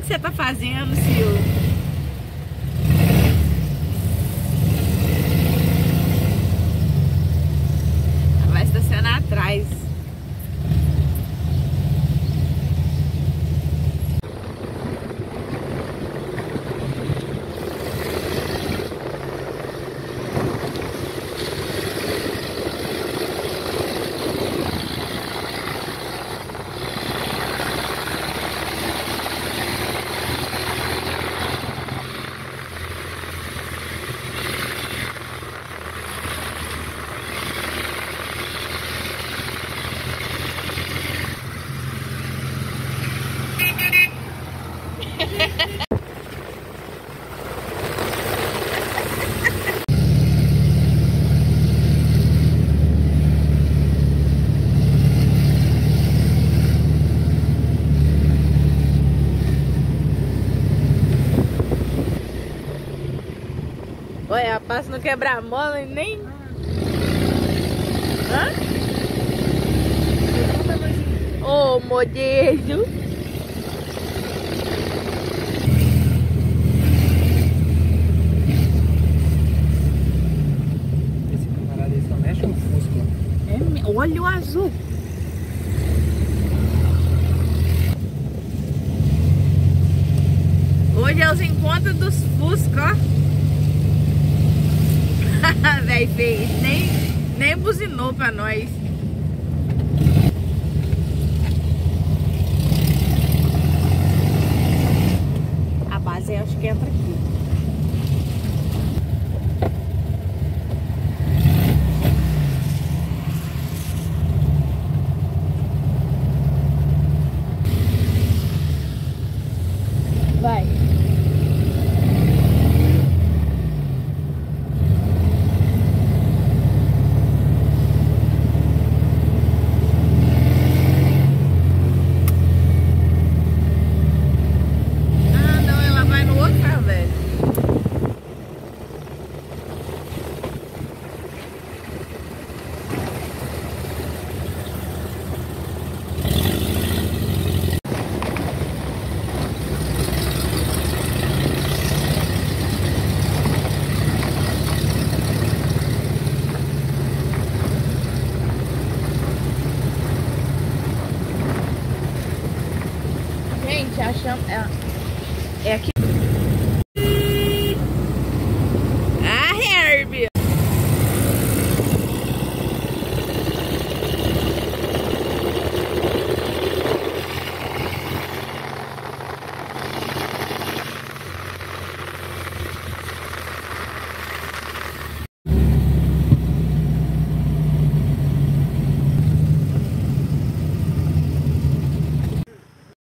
que você tá fazendo, Sil? Vai estacionar atrás. Olha, passa no quebra-mola e nem... Hã? Ô, modelo! Esse camarada aí só mexe um Fusca. Olha o azul! Hoje é os encontros dos Fusca, ó. Véi, fez, nem buzinou pra nós. A base eu acho que entra aqui. Vai. Gente, achamos... É aqui.